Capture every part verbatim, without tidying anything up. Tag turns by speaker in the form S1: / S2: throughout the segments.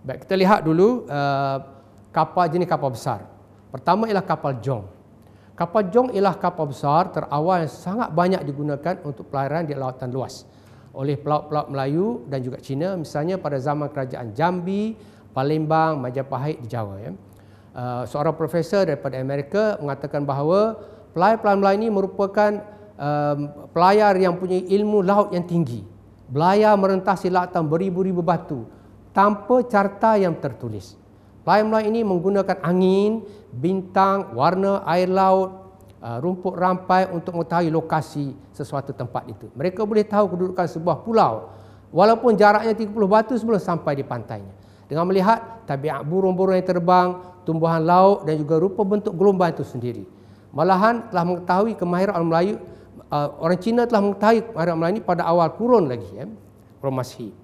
S1: Baik, kita lihat dulu uh, kapal jenis kapal besar. Pertama ialah kapal jong. Kapal jong ialah kapal besar terawal yang sangat banyak digunakan untuk pelayaran di lautan luas oleh pelaut-pelaut Melayu dan juga Cina, misalnya pada zaman kerajaan Jambi, Palembang, Majapahit di Jawa. Ya. Uh, seorang profesor daripada Amerika mengatakan bahawa pelayar-pelayar Melayu ini merupakan um, pelayar yang punya ilmu laut yang tinggi. Belayar merentasi lautan beribu-ribu batu tanpa carta yang tertulis. Pelayar Melayu ini menggunakan angin, bintang, warna air laut, rumput rampai untuk mengetahui lokasi sesuatu tempat itu. Mereka boleh tahu kedudukan sebuah pulau walaupun jaraknya tiga puluh batu sebelum sampai di pantainya. Dengan melihat tabiat burung-burung yang terbang, tumbuhan laut dan juga rupa bentuk gelombang itu sendiri. Malahan telah mengetahui kemahiran orang Melayu, orang Cina telah mengetahui kemahiran Melayu ini pada awal kurun lagi, ya, Kurun Masehi.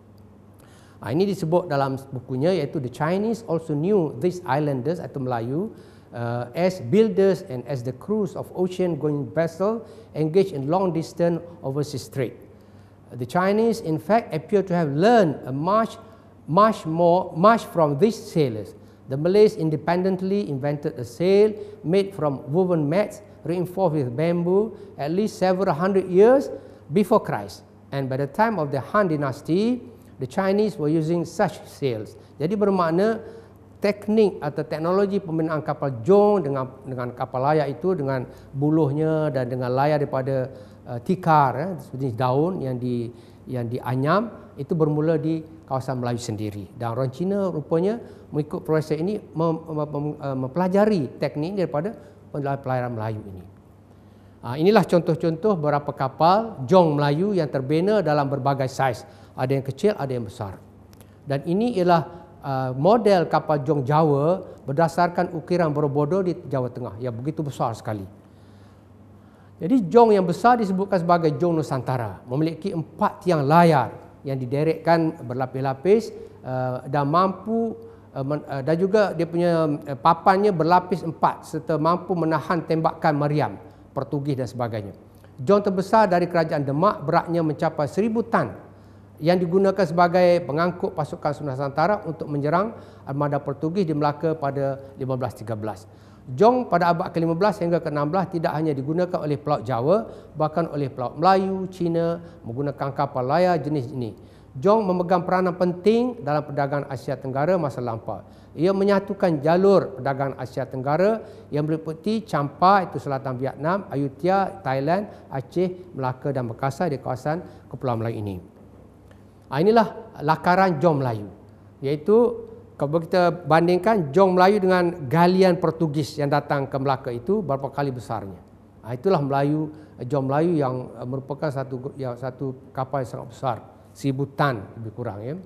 S1: Nah, ini disebut dalam bukunya, iaitu The Chinese also knew these islanders atau Melayu uh, as builders and as the crews of ocean-going vessel engaged in long-distance overseas trade. The Chinese, in fact, appear to have learned a much, much more, much from these sailors. The Malays independently invented a sail made from woven mats reinforced with bamboo at least several hundred years before Christ. And by the time of the Han Dynasty, the Chinese were using such sails. Jadi bermakna teknik atau teknologi pembinaan kapal jong dengan dengan kapal layar itu, dengan buluhnya dan dengan layar daripada uh, tikar, eh, seperti daun yang di yang dianyam, itu bermula di kawasan Melayu sendiri. Dan orang Cina rupanya mengikut proses ini mem, mem, mem, mempelajari teknik daripada pelayaran Melayu ini. Uh, inilah contoh-contoh beberapa kapal jong Melayu yang terbina dalam berbagai saiz. Ada yang kecil, ada yang besar. Dan ini ialah uh, model kapal jong Jawa berdasarkan ukiran Borobudur di Jawa Tengah yang begitu besar sekali. Jadi jong yang besar disebutkan sebagai jong Nusantara, memiliki empat tiang layar yang diderekkan berlapis-lapis uh, dan mampu uh, men, uh, dan juga dia punya uh, papannya berlapis empat serta mampu menahan tembakan meriam, Portugis dan sebagainya. Jong terbesar dari kerajaan Demak beratnya mencapai seribu tan, yang digunakan sebagai pengangkut pasukan Nusantara untuk menyerang armada Portugis di Melaka pada lima belas tiga belas. Jong pada abad ke lima belas hingga ke enam belas tidak hanya digunakan oleh pelaut Jawa, bahkan oleh pelaut Melayu, Cina menggunakan kapal layar jenis ini. Jong memegang peranan penting dalam perdagangan Asia Tenggara masa lampau. Ia menyatukan jalur perdagangan Asia Tenggara yang meliputi Champa, itu selatan Vietnam, Ayutthaya, Thailand, Aceh, Melaka dan Makassar di kawasan Kepulauan Melayu ini. Inilah lakaran jong Melayu, iaitu kalau kita bandingkan jong Melayu dengan galian Portugis yang datang ke Melaka itu berapa kali besarnya. Itulah Melayu, jong Melayu yang merupakan satu yang satu kapal yang sangat besar, seribu tan lebih kurang, ya.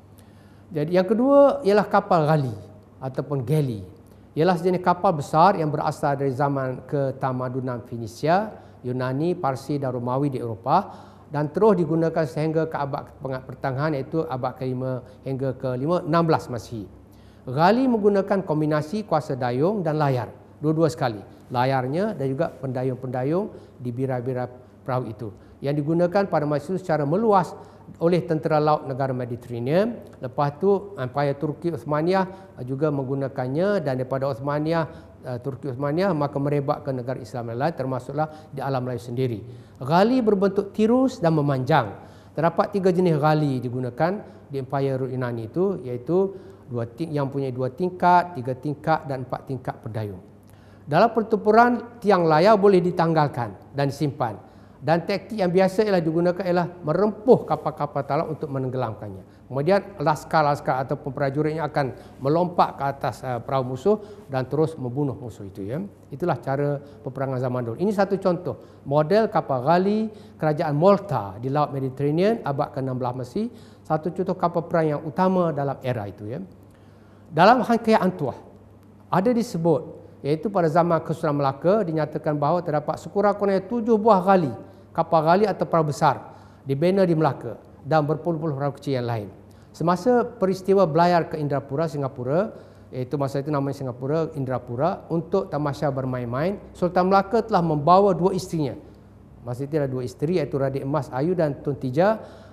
S1: Jadi yang kedua ialah kapal gali ataupun galley. Ialah sejenis kapal besar yang berasal dari zaman ketamadunan Fenisia, Yunani, Parsi dan Romawi di Eropah, dan terus digunakan sehingga ke abad pertengahan, iaitu abad kelima hingga ke enam belas Masehi. Gali menggunakan kombinasi kuasa dayung dan layar, dua-dua sekali. Layarnya dan juga pendayung-pendayung di bira-bira perahu itu, yang digunakan pada masa itu secara meluas oleh tentera laut negara Mediterranean. Lepas itu Empire Turki Uthmaniyah juga menggunakannya, dan daripada Uthmaniyah Turki Uthmaniyah maka merebak ke negara Islam yang lain, termasuklah di alam Melayu sendiri. Gali berbentuk tirus dan memanjang. Terdapat tiga jenis gali digunakan di Empire Yunani itu, iaitu dua ting- yang punya dua tingkat, tiga tingkat dan empat tingkat perdayung. Dalam pertempuran, tiang layar boleh ditanggalkan dan disimpan. Dan taktik yang biasa ialah digunakan ialah merempuh kapal-kapal talak untuk menenggelamkannya. Kemudian laskar-laskar ataupun prajuritnya akan melompat ke atas uh, perahu musuh dan terus membunuh musuh itu, ya. Itulah cara peperangan zaman dulu. Ini satu contoh model kapal gali kerajaan Malta di Laut Mediterranean abad ke enam belas Masehi, satu contoh kapal perang yang utama dalam era itu, ya. Dalam Hangkaya Antuah ada disebut, iaitu pada zaman Kesultanan Melaka dinyatakan bahawa terdapat sekurang-kurangnya tujuh buah gali, kapal gali atau perahu besar dibina di Melaka dan berpuluh-puluh perahu kecil yang lain. Semasa peristiwa belayar ke Indrapura, Singapura, iaitu masa itu namanya Singapura, Indrapura, untuk tamasya bermain-main, Sultan Melaka telah membawa dua isterinya. Masa itu ada dua isteri, iaitu Radik Emas Ayu dan Tun Tija,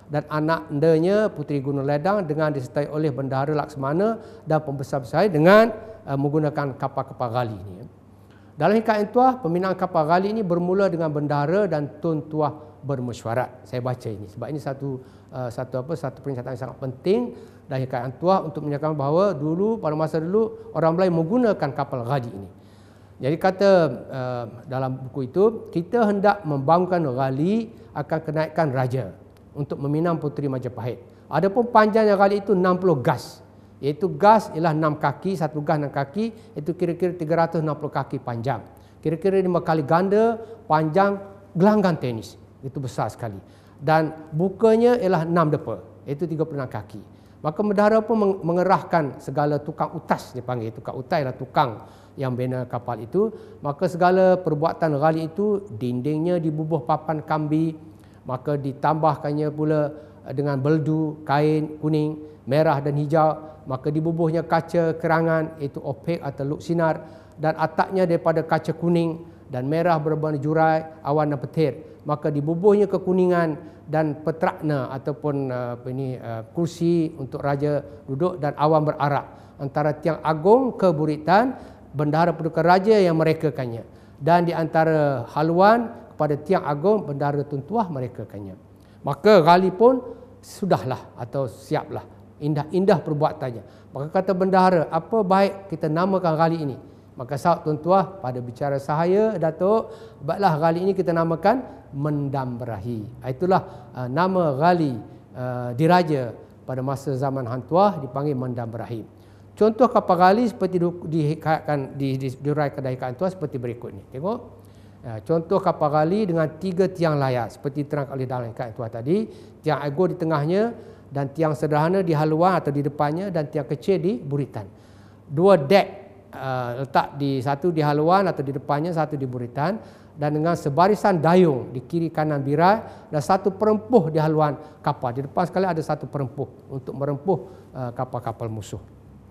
S1: dan anaknya Puteri Gunung Ledang dengan disertai oleh bendahara Laksamana dan pembesar-besar dengan uh, menggunakan kapal-kapal gali ini. Dalam hikayat Tuah, pembinaan kapal gali ini bermula dengan bendahara dan Tun Tuah bermesyuarat. Saya baca ini sebab ini satu uh, satu apa satu pernyataan yang sangat penting dalam hikayat Tuah untuk menyatakan bahawa dulu pada masa dulu orang Melayu menggunakan kapal gali ini. Jadi kata uh, dalam buku itu, kita hendak membangunkan gali akan kenaikan raja untuk meminang Puteri Majapahit. Adapun panjangnya gali itu enam puluh gas. Iaitu gas ialah enam kaki, satu gas enam kaki, itu kira-kira tiga ratus enam puluh kaki panjang. Kira-kira lima kali ganda panjang gelanggang tenis. Itu besar sekali. Dan bukanya ialah enam depa, iaitu tiga puluh enam kaki. Maka bendahara pun mengerahkan segala tukang utas, dia panggil. Tukang utas ialah tukang yang bina kapal itu. Maka segala perbuatan gali itu, dindingnya dibubuh papan kambi, maka ditambahkannya pula dengan beldu, kain kuning, merah dan hijau, maka dibubuhnya kaca kerangan, iaitu opek atau luk sinar, dan atapnya daripada kaca kuning dan merah berwarna jurai, awan dan petir. Maka dibubuhnya kekuningan dan petrakna ataupun uh, ini uh, kursi untuk raja duduk dan awan berarak antara tiang agung ke buritan bendahara paduka raja yang merekakannya, dan di antara haluan kepada tiang agung bendahara Tun Tuah merekakannya. Maka gali pun sudahlah atau siaplah, indah-indah perbuatannya. Maka kata bendahara, apa baik kita namakan gali ini? Maka sahut Tun Tuah pada bicara sahaya, Datuk, baiklah gali ini kita namakan Mendam Berahi. Itulah uh, nama gali uh, diraja pada masa zaman Hang Tuah dipanggil Mendam Berahi. Contoh kapal gali seperti dihikayatkan di diuraikan dalam hikayat Tuah seperti berikut ni. Tengok. Uh, contoh kapal gali dengan tiga tiang layar seperti terang oleh dalam hikayat Tuah tadi, tiang agung di tengahnya dan tiang sederhana di haluan atau di depannya dan tiang kecil di buritan. Dua dek uh, letak di satu di haluan atau di depannya, satu di buritan, dan dengan sebarisan dayung di kiri kanan birai dan satu perempuh di haluan kapal. Di depan sekali ada satu perempuh untuk merempuh uh, kapal-kapal musuh.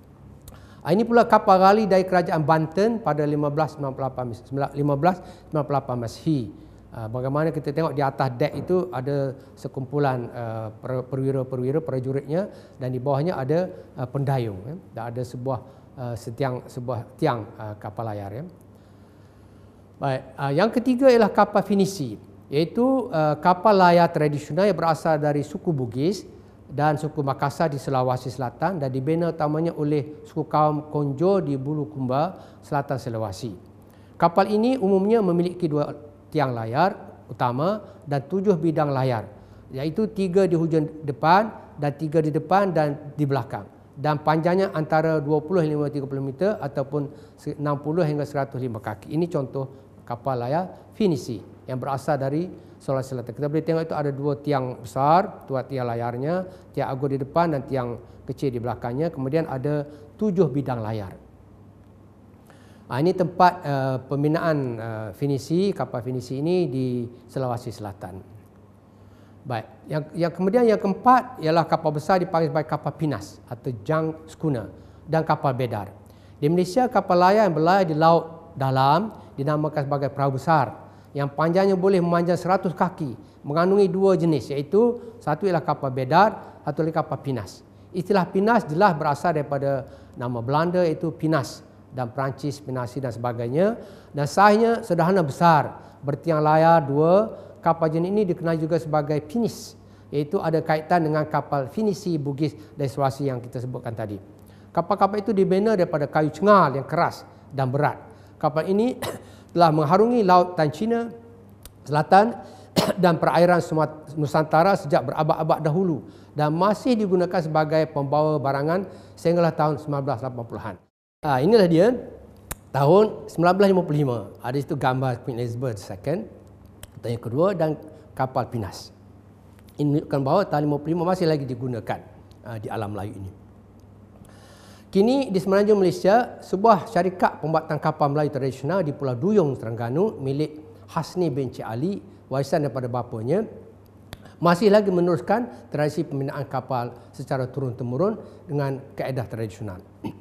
S1: Uh, ini pula kapal gali dari kerajaan Banten pada lima belas sembilan puluh lapan Masehi. Uh, bagaimana kita tengok di atas dek itu ada sekumpulan uh, perwira-perwira prajuritnya dan di bawahnya ada uh, pendayung, ya. Dan ada sebuah uh, setiang sebuah tiang uh, kapal layar, ya. Baik, uh, yang ketiga ialah kapal finisi, iaitu uh, kapal layar tradisional yang berasal dari suku Bugis dan suku Makassar di Sulawesi Selatan dan dibina utamanya oleh suku kaum Konjo di Bulukumba, Selatan Sulawesi. Kapal ini umumnya memiliki dua tiang layar utama dan tujuh bidang layar, iaitu tiga di hujung depan dan tiga di depan dan di belakang. Dan panjangnya antara dua puluh hingga tiga puluh meter ataupun enam puluh hingga seratus lima kaki. Ini contoh kapal layar finisi yang berasal dari Sulawesi Selatan. Kita boleh tengok itu ada dua tiang besar, dua tiang layarnya, tiang agung di depan dan tiang kecil di belakangnya. Kemudian ada tujuh bidang layar. Ha, ini tempat uh, pembinaan uh, finisi, kapal finisi ini di Sulawesi Selatan. Baik, yang, yang kemudian yang keempat ialah kapal besar dipanggil sebagai kapal pinas atau junk schooner dan kapal bedar. Di Malaysia, kapal layar yang berlayar di laut dalam dinamakan sebagai perahu besar yang panjangnya boleh memanjang seratus kaki, mengandungi dua jenis, iaitu satu ialah kapal bedar, satu lagi kapal pinas. Istilah pinas jelas berasal daripada nama Belanda iaitu pinas dan Perancis pinasi dan sebagainya, dan sainya sederhana besar, bertiang layar dua. Kapal jenis ini dikenal juga sebagai pinis, iaitu ada kaitan dengan kapal finisi Bugis dari Sulawesi yang kita sebutkan tadi. Kapal-kapal itu dibina daripada kayu cengal yang keras dan berat. Kapal ini telah mengharungi lautan China Selatan dan perairan Nusantara sejak berabad-abad dahulu dan masih digunakan sebagai pembawa barangan sehinggalah tahun sembilan belas lapan puluhan. Ha, inilah dia tahun sembilan belas lima puluh lima. Ada itu gambar Queen Elizabeth the Second, yang kedua, dan kapal pinas. Ini menunjukkan bahawa tahun lima puluh lima masih lagi digunakan uh, di alam Melayu ini. Kini di semenanjung Malaysia, sebuah syarikat pembuatan kapal Melayu tradisional di Pulau Duyung, Terengganu milik Hasni bin Cik Ali, warisan daripada bapanya, masih lagi meneruskan tradisi pembinaan kapal secara turun-temurun dengan kaedah tradisional.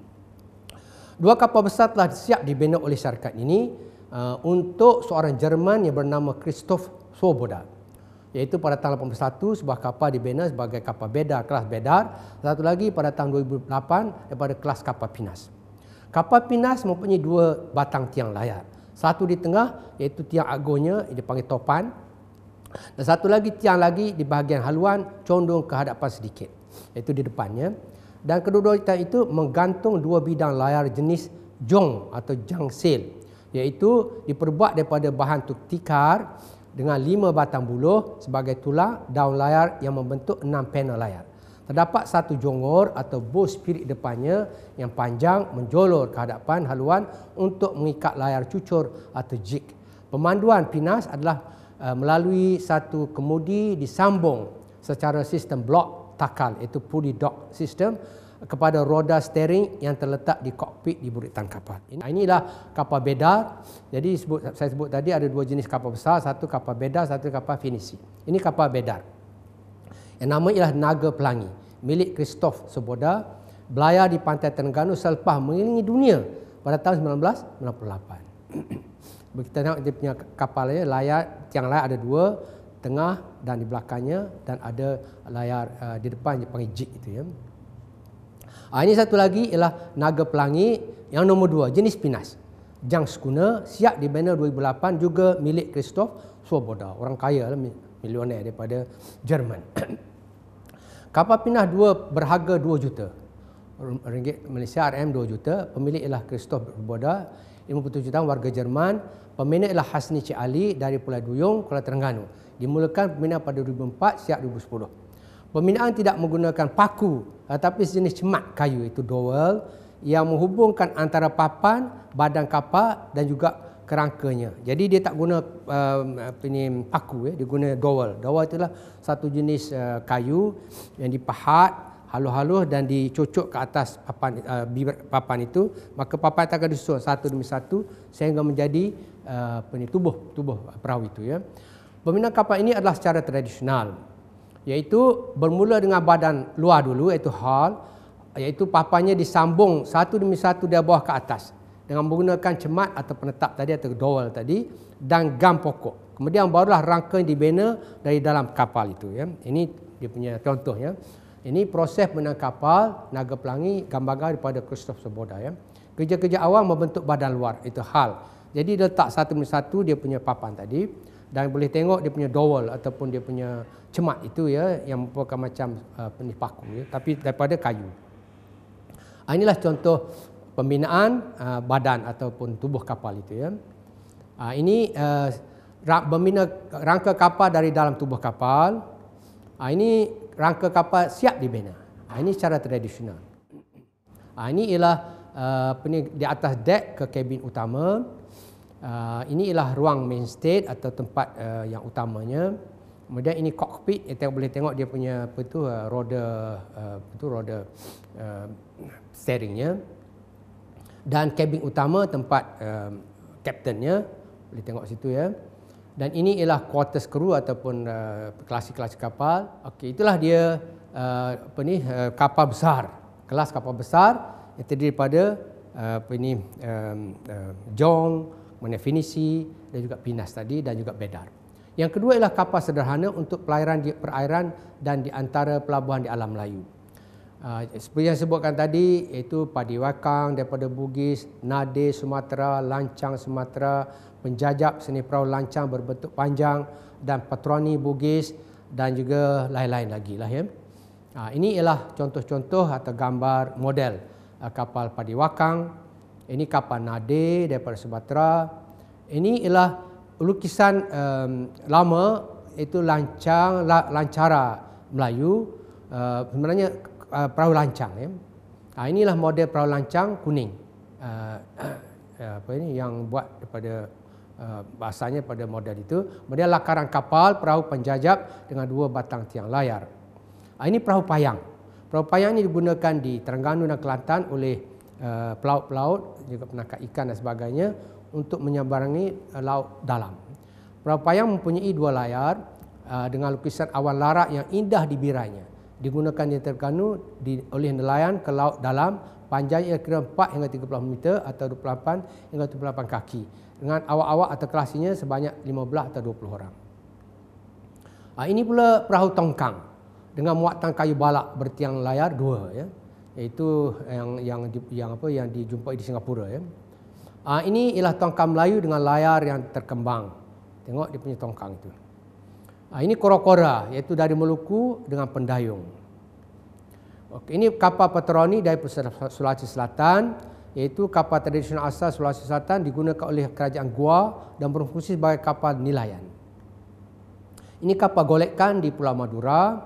S1: Dua kapal besar telah siap dibina oleh syarikat ini uh, untuk seorang Jerman yang bernama Christoph Swoboda. iaitu pada tahun lapan puluh satu sebuah kapal dibina sebagai kapal bedar, kelas bedar. Satu lagi pada tahun dua ribu lapan daripada kelas kapal pinas. Kapal pinas mempunyai dua batang tiang layar. Satu di tengah iaitu tiang agungnya, dipanggil topan. Dan satu lagi tiang lagi di bahagian haluan condong ke hadapan sedikit, iaitu di depannya. Dan kedua-dua tiang itu menggantung dua bidang layar jenis jong atau jangsil, iaitu diperbuat daripada bahan tikar dengan lima batang buluh sebagai tulang daun layar yang membentuk enam panel layar. Terdapat satu jongor atau bow spirit depannya yang panjang menjolor ke hadapan haluan untuk mengikat layar cucur atau jig. Pemanduan pinas adalah uh, melalui satu kemudi disambung secara sistem blok takal, iaitu pulley dog system, kepada roda steering yang terletak di kokpit di buritan kapal. Inilah kapal bedar. Jadi sebut, saya sebut tadi ada dua jenis kapal besar, satu kapal bedar, satu kapal finisi. Ini kapal bedar. Yang nama ialah Naga Pelangi, milik Prof Seboda, belayar di pantai Terengganu selepas mengelilingi dunia pada tahun seribu sembilan ratus sembilan puluh lapan. Kita tengok dia punya kapalnya, layar, tiang layar ada dua, tengah dan di belakangnya, dan ada layar uh, di depan dipanggil jig itu ya. Ha, ini satu lagi ialah Naga Pelangi yang nombor dua, jenis pinas. Jang Schooner, siap dibina dua ribu lapan, juga milik Prof Swoboda, orang kaya lah, milioner daripada Jerman. Kapal pinas dua berharga dua juta ringgit Malaysia, R M dua juta. Pemilik ialah Prof Swoboda, lima puluh tujuh tahun, warga Jerman. Peminat ialah Hasni Cik Ali dari Pulau Duyung, Kuala Terengganu. Dimulakan peminat pada dua ribu empat, siap dua ribu sepuluh. Pembinaan tidak menggunakan paku, tetapi sejenis cemat kayu, itu dowel, yang menghubungkan antara papan, badan kapal dan juga kerangkanya. Jadi dia tak guna uh, ini paku, ya. Dia guna dowel. Dowel itulah satu jenis uh, kayu yang dipahat halus-halus dan dicocok ke atas papan, uh, papan itu. Maka papan itu akan disusun satu demi satu sehingga menjadi uh, ini, tubuh tubuh perahu itu. Ya. Pembinaan kapal ini adalah secara tradisional, iaitu bermula dengan badan luar dulu, iaitu hull, iaitu papannya disambung satu demi satu dari bawah ke atas dengan menggunakan cemat atau penetap tadi atau dowel tadi dan gam pokok. Kemudian barulah rangka dibina dari dalam kapal itu. Ya. Ini dia punya contohnya. Ini proses pembinaan kapal Naga Pelangi, gambar daripada Prof Seboda. Ya. Kerja-kerja awal membentuk badan luar, itu hull. Jadi dia letak satu demi satu dia punya papan tadi, dan boleh tengok dia punya dowel ataupun dia punya cemat itu ya, yang merupakan macam uh, penis paku ya, tapi daripada kayu. Inilah contoh pembinaan uh, badan ataupun tubuh kapal itu ya. Uh, ini uh, membina rangka kapal dari dalam tubuh kapal. Uh, ini rangka kapal siap dibina. Uh, ini secara tradisional. Uh, ini ialah uh, di atas dek ke kabin utama. Uh, ini ialah ruang main state atau tempat uh, yang utamanya. Kemudian ini kokpit, kita boleh tengok dia punya apa tu uh, roda uh, apa tu roda uh, steeringnya. Dan kabin utama tempat uh, kaptennya, boleh tengok situ ya. Dan ini ialah quarters kru ataupun uh, kelas-kelas kapal. Okey, itulah dia uh, apa ni uh, kapal besar, kelas kapal besar yang terdiri daripada uh, apa ni um, uh, jong, kemudian finisi dan juga pinas tadi dan juga bedar. Yang kedua ialah kapal sederhana untuk pelayaran di perairan dan di antara pelabuhan di alam Melayu. Uh, seperti yang sebutkan tadi, iaitu padi wakang daripada Bugis, nade Sumatera, lancang Sumatera, penjajab seni perahu lancang berbentuk panjang dan patroni Bugis dan juga lain-lain lagi lah ya. Uh, ini ialah contoh-contoh atau gambar model uh, kapal padi wakang. Ini kapal nade daripada Sumatera. Ini ialah lukisan um, lama, iaitu lancang la, lancara Melayu, uh, sebenarnya uh, perahu lancang ya. Ha, inilah model perahu lancang kuning. Uh, uh, apa ini yang buat daripada uh, bahasanya pada model itu. Kemudian lakaran kapal perahu penjajab dengan dua batang tiang layar. Ha, ini perahu payang. Perahu payang ini digunakan di Terengganu dan Kelantan oleh uh, pelaut-pelaut, juga penangkap ikan dan sebagainya, untuk menyeberangi uh, laut dalam. Perahu payang mempunyai dua layar uh, dengan lukisan awan larak yang indah di birainya. Digunakan di Terengganu di, oleh nelayan ke laut dalam, panjangnya kira empat hingga tiga puluh meter atau dua puluh lapan hingga tujuh puluh lapan kaki, dengan awak-awak atau kelasinya sebanyak lima belas atau dua puluh orang. Ha, ini pula perahu tongkang dengan muatan kayu balak bertiang layar dua, ya. Iaitu yang yang yang apa yang dijumpai di Singapura, ya. Ha, ini ialah tongkang Melayu dengan layar yang terkembang. Tengok dia punya tongkang itu. Ha, ini kora-kora, iaitu dari Maluku dengan pendayung. Okey, ini kapal patroni dari Sulawesi Selatan, iaitu kapal tradisional asal Sulawesi Selatan digunakan oleh kerajaan Goa dan berfungsi sebagai kapal nelayan. Ini kapal golekan di Pulau Madura.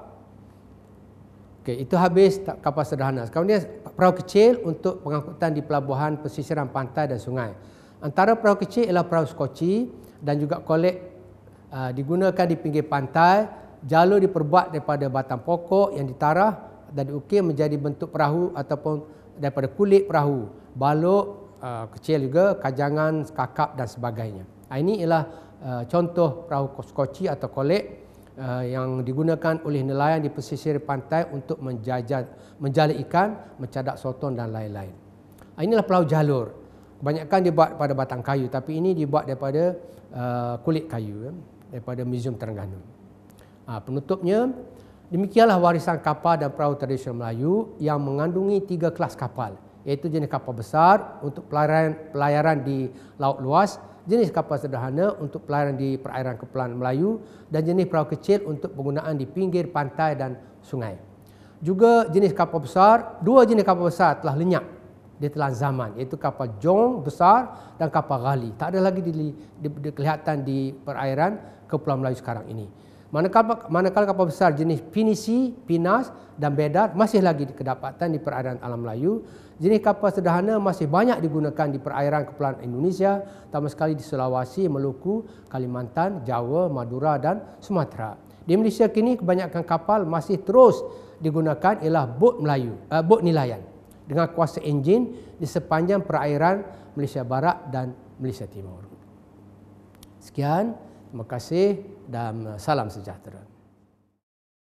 S1: Okey, itu habis kapal sederhana. Sekarang dia perahu kecil untuk pengangkutan di pelabuhan pesisiran pantai dan sungai. Antara perahu kecil ialah perahu skoci dan juga kolek uh, digunakan di pinggir pantai. Jalur diperbuat daripada batang pokok yang ditarah dan diukir menjadi bentuk perahu ataupun daripada kulit perahu, balok uh, kecil juga, kajangan, kakap dan sebagainya. Ini ialah uh, contoh perahu skoci atau kolek uh, yang digunakan oleh nelayan di pesisir pantai untuk menjajah, menjala ikan, mencadak sotong dan lain-lain. Inilah perahu jalur. Kebanyakan dibuat pada batang kayu, tapi ini dibuat daripada uh, kulit kayu, ya, daripada Museum Terengganu. Uh, penutupnya, demikianlah warisan kapal dan perahu tradisional Melayu yang mengandungi tiga kelas kapal, iaitu jenis kapal besar untuk pelayaran, pelayaran di laut luas, jenis kapal sederhana untuk pelayaran di perairan kepulauan Melayu, dan jenis perahu kecil untuk penggunaan di pinggir pantai dan sungai. Juga jenis kapal besar, dua jenis kapal besar telah lenyap di telan zaman, iaitu kapal jong besar dan kapal gali. Tak ada lagi di, di, di, kelihatan di perairan kepulauan Melayu sekarang ini. Manakala, manakala kapal besar jenis pinisi, pinas dan bedar masih lagi kedapatan di perairan alam Melayu. Jenis kapal sederhana masih banyak digunakan di perairan kepulauan Indonesia, terutama sekali di Sulawesi, Maluku, Kalimantan, Jawa, Madura dan Sumatera. Di Malaysia kini kebanyakan kapal masih terus digunakan ialah bot Melayu, uh, bot nelayan dengan kuasa enjin di sepanjang perairan Malaysia Barat dan Malaysia Timur. Sekian. Terima kasih dan salam sejahtera.